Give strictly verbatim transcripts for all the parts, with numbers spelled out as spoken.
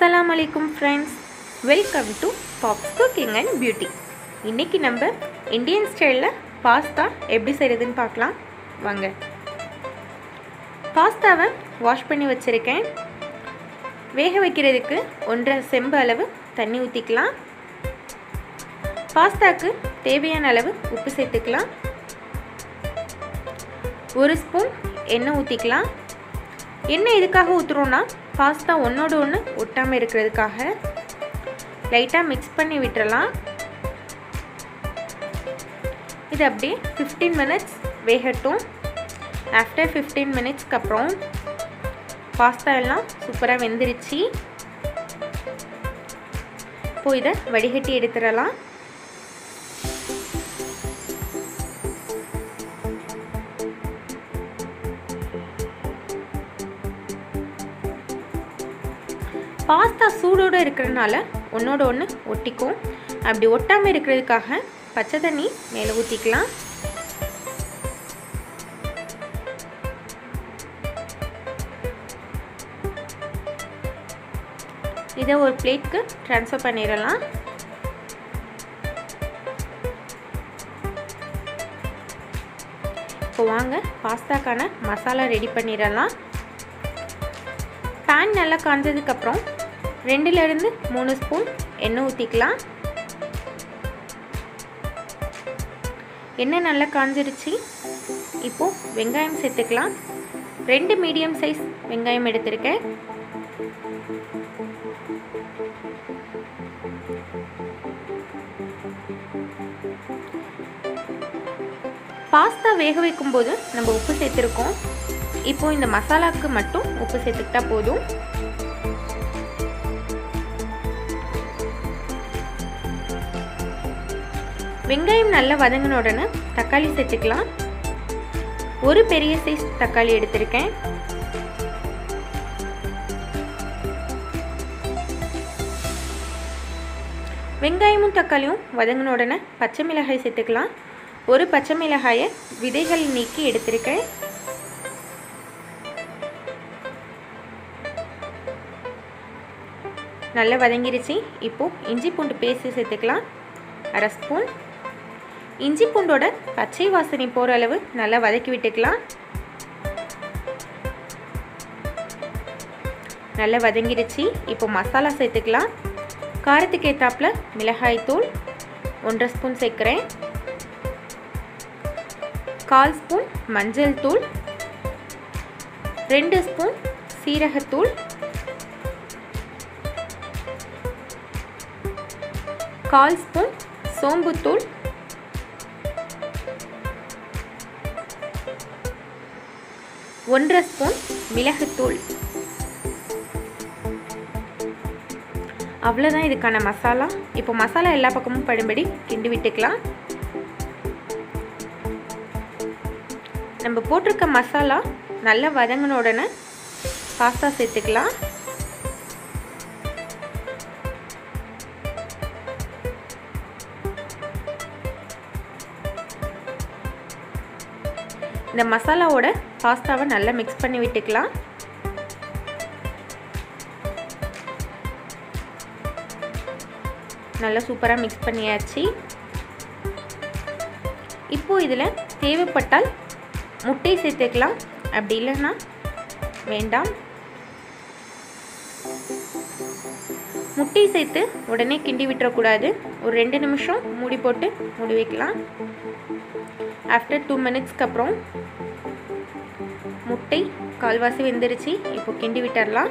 Assalamualaikum friends, welcome to Pop's Cooking and Beauty. இன்னைக்கு நம்ம Indian ஸ்டைல்ல பாஸ்தா எப்படி செய்யறதுன்னு பார்க்கலாம் வாங்க. பாஸ்தாவை வாஷ் பண்ணி வச்சிருக்கேன். வேக வைக்கிறதுக்கு ஒன்றரை செம்பு அளவு தண்ணி ஊத்திக்கலாம். பாஸ்தாக்கு தேவையான அளவு உப்பு சேர்த்துக்கலாம். ஒரு ஸ்பூன் எண்ணெய் ஊத்திக்கலாம். எண்ணெய் எதுக்காக ஊத்துறோம்னா பாஸ்தா ஒன்னோட ஒன்று ஒட்டாமல் இருக்கிறதுக்காக. லைட்டாக மிக்ஸ் பண்ணி விட்டுறலாம். இது அப்படியே ஃபிஃப்டீன் மினிட்ஸ் வேகட்டும். ஆஃப்டர் ஃபிஃப்டீன் மினிட்ஸ்க்கு அப்புறம் பாஸ்தா எல்லாம் சூப்பராக வெந்துருச்சு. இப்போ இதை வடிகட்டி எடுத்துடலாம். பாஸ்தா சூடோடு இருக்கிறதுனால ஒன்றோட ஒன்று ஒட்டிக்கும். அப்படி ஒட்டாமல் இருக்கிறதுக்காக பச்சை தண்ணி மேலே ஊற்றிக்கலாம். இதை ஒரு பிளேட்க்கு ட்ரான்ஸ்ஃபர் பண்ணிடலாம். இப்போ வாங்க பாஸ்தாக்கான மசாலா ரெடி பண்ணிடலாம். பேன் நல்லா காஞ்சதுக்கப்புறம் ரெண்டுலேருந்து மூணு ஸ்பூன் எண்ணெய் ஊற்றிக்கலாம். எண்ணெய் நல்லா காஞ்சிருச்சு. இப்போது வெங்காயம் சேர்த்துக்கலாம். ரெண்டு மீடியம் சைஸ் வெங்காயம் எடுத்திருக்கேன். பாஸ்தா வேக வைக்கும்போது நம்ம உப்பு சேர்த்துருக்கோம். இப்போது இந்த மசாலாவுக்கு மட்டும் உப்பு சேர்த்துக்கிட்டா போதும். வெங்காயம் நல்லா வதங்கின உடனே தக்காளி சேர்த்துக்கலாம். ஒரு பெரிய சைஸ் தக்காளி எடுத்திருக்கேன். வெங்காயமும் தக்காளியும் வதங்கின உடனே பச்சை மிளகாய் சேர்த்துக்கலாம். ஒரு பச்சை மிளகாயை விதைகள் நீக்கி எடுத்திருக்கேன். நல்லா வதங்கிருச்சு. இப்போது இஞ்சி பூண்டு பேஸ்ட் சேர்த்துக்கலாம். அரை ஸ்பூன். இஞ்சி பூண்டோட பச்சை வாசனை போகிற அளவு நல்லா வதக்கி விட்டுக்கலாம். நல்லா வதங்கிருச்சு. இப்போ மசாலா சேர்த்துக்கலாம். காரத்துக்கு ஏற்றாப்புல மிளகாய் தூள் ஒன்றரை ஸ்பூன் சேர்க்குறேன். கால் ஸ்பூன் மஞ்சள் தூள், ரெண்டு ஸ்பூன் சீரகத்தூள், கால் ஸ்பூன் சோம்புத்தூள், ஒன்றரை ஸ்பூன் மிளகுத்தூள். அவ்வளோதான் இதுக்கான மசாலா. இப்போ மசாலா எல்லா பக்கமும் படும்படி கிண்டி விட்டுக்கலாம். நம்ம போட்டிருக்க மசாலா நல்லா வதங்கின உடனே பாஸ்தா சேர்த்துக்கலாம். இந்த மசாலாவோட பாஸ்தாவை நல்லா மிக்ஸ் பண்ணி விட்டுக்கலாம். நல்லா சூப்பராக மிக்ஸ் பண்ணியாச்சு. இப்போது இதில் தேவைப்பட்டால் முட்டை சேர்த்துக்கலாம். அப்படி இல்லைன்னா வேண்டாம். முட்டை சேர்த்து உடனே கிண்டி விட்டுறக்கூடாது. ஒரு ரெண்டு நிமிஷம் மூடி போட்டு மூடி வைக்கலாம். ஆஃப்டர் டூ மினிட்ஸ்க்கு அப்புறம் முட்டை கால்வாசி வெந்துருச்சு. இப்போ கிண்டி விட்டுடலாம்.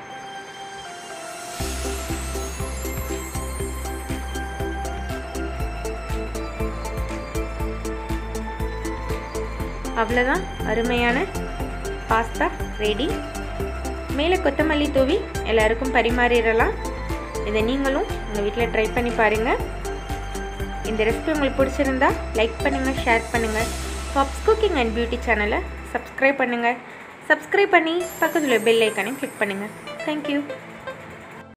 அவ்வளோதான், அருமையான பாஸ்தா ரெடி. மேலே கொத்தமல்லி தூவி எல்லாருக்கும் பரிமாறிடலாம். இதை நீங்களும் உங்கள் வீட்டில் ட்ரை பண்ணி பாருங்கள். இந்த ரெசிபி உங்களுக்கு பிடிச்சிருந்தா லைக் பண்ணுங்கள், ஷேர் பண்ணுங்கள். பாப்ஸ் குக்கிங் அண்ட் பியூட்டி சேனலை சப்ஸ்கிரைப் பண்ணுங்கள். சப்ஸ்கிரைப் பண்ணி பக்கத்தில் பெல் ஐக்கானையும் கிளிக் பண்ணுங்கள். தேங்க்யூ.